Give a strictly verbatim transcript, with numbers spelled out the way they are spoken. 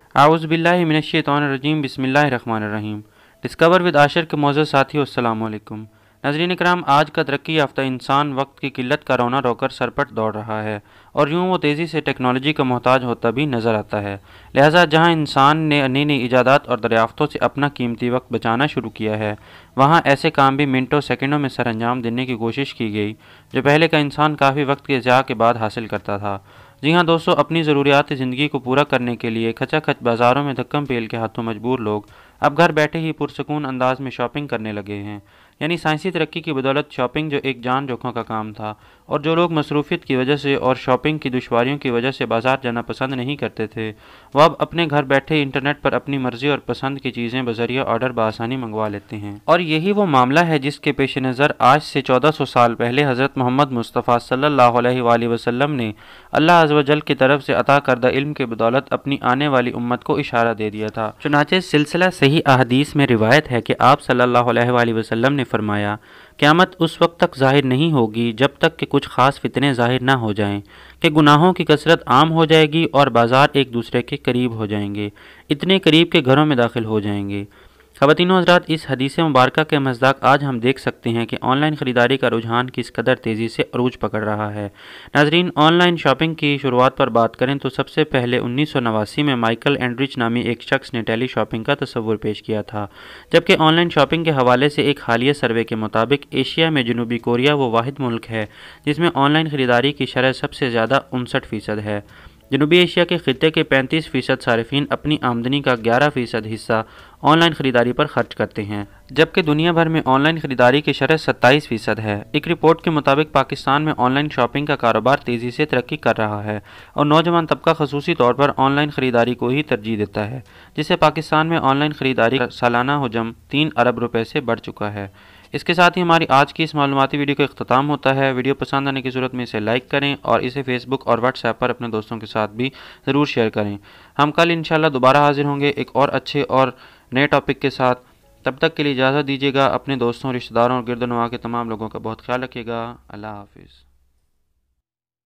اعوذ باللہ من الشیطان الرجیم، بسم اللہ الرحمن الرحیم۔ ڈسکور ود عاشر کے معزز ساتھیو، السلام علیکم۔ ناظرین کرام، آج کا ترقی یافتہ انسان وقت کی قلت کا رونا رو کر سرپٹ دوڑ رہا ہے، اور یوں وہ تیزی سے ٹیکنالوجی کا محتاج ہوتا بھی نظر آتا ہے۔ لہٰذا جہاں انسان نے نئی نئی ایجادات اور دریافتوں سے اپنا قیمتی وقت بچانا شروع کیا ہے، وہاں ایسے کام بھی منٹوں سیکنڈوں میں سر انجام دینے کی کوشش کی گئی جو پہلے کا انسان کافی وقت کے ضیاع کے بعد حاصل کرتا تھا۔ جی ہاں دوستو، اپنی ضروریات زندگی کو پورا کرنے کے لیے کھچا کھچ بازاروں میں دھکم پیل کے ہاتھوں مجبور لوگ اب گھر بیٹھے ہی پرسکون انداز میں شاپنگ کرنے لگے ہیں۔ یعنی سائنسی ترقی کی بدولت شاپنگ، جو ایک جان جوکھوں کا کام تھا اور جو لوگ مصروفیت کی وجہ سے اور شاپنگ کی دشواریوں کی وجہ سے بازار جانا پسند نہیں کرتے تھے، وہ اب اپنے گھر بیٹھے انٹرنیٹ پر اپنی مرضی اور پسند کی چیزیں بذریعہ آرڈر بآسانی منگوا لیتے ہیں۔ اور یہی وہ معاملہ ہے جس کے پیش نظر آج سے چودہ سو سال پہلے حضرت محمد مصطفیٰ صلی اللہ علیہ وآلہ وسلم نے اللہ عز و جل کی طرف سے عطا کردہ علم کے بدولت اپنی آنے والی امت کو اشارہ دے دیا تھا۔ چنانچہ سلسلہ صحیح احادیث میں روایت ہے کہ آپ صلی اللہ علیہ وآلہ وسلم نے فرمایا، قیامت اس وقت تک ظاہر نہیں ہوگی جب تک کہ کچھ خاص فتنے ظاہر نہ ہو جائیں کہ گناہوں کی کثرت عام ہو جائے گی اور بازار ایک دوسرے کے قریب ہو جائیں گے، اتنے قریب کہ گھروں میں داخل ہو جائیں گے۔ خواتین و حضرات، اس حدیث مبارکہ کے مصداق آج ہم دیکھ سکتے ہیں کہ آن لائن خریداری کا رجحان کس قدر تیزی سے عروج پکڑ رہا ہے۔ ناظرین، آن لائن شاپنگ کی شروعات پر بات کریں تو سب سے پہلے انیس سو نواسی میں مائیکل اینڈرچ نامی ایک شخص نے ٹیلی شاپنگ کا تصور پیش کیا تھا، جبکہ آن لائن شاپنگ کے حوالے سے ایک حالیہ سروے کے مطابق ایشیا میں جنوبی کوریا وہ واحد ملک ہے جس میں آن لائن خریداری کی شرح سب سے زیادہ انسٹھ فیصد ہے۔ جنوبی ایشیا کے خطے کے پینتیس فیصد صارفین اپنی آمدنی کا گیارہ فیصد حصہ آن لائن خریداری پر خرچ کرتے ہیں، جبکہ دنیا بھر میں آن لائن خریداری کی شرح ستائیس فیصد ہے۔ ایک رپورٹ کے مطابق پاکستان میں آن لائن شاپنگ کا کاروبار تیزی سے ترقی کر رہا ہے اور نوجوان طبقہ خصوصی طور پر آن لائن خریداری کو ہی ترجیح دیتا ہے، جس سے پاکستان میں آن لائن خریداری کا سالانہ حجم تین ارب روپے سے بڑھ چکا ہے۔ اس کے ساتھ ہی ہماری آج کی اس معلوماتی ویڈیو کا اختتام ہوتا ہے۔ ویڈیو پسند آنے کی صورت میں اسے لائک کریں اور اسے فیس بک اور واٹس ایپ پر اپنے دوستوں کے ساتھ بھی ضرور شیئر کریں۔ ہم کل انشاءاللہ دوبارہ حاضر ہوں گے ایک اور اچھے اور نئے ٹاپک کے ساتھ۔ تب تک کے لیے اجازت دیجیے گا۔ اپنے دوستوں، رشتہ داروں اور گرد و نواح کے تمام لوگوں کا بہت خیال رکھیے گا۔ اللہ حافظ۔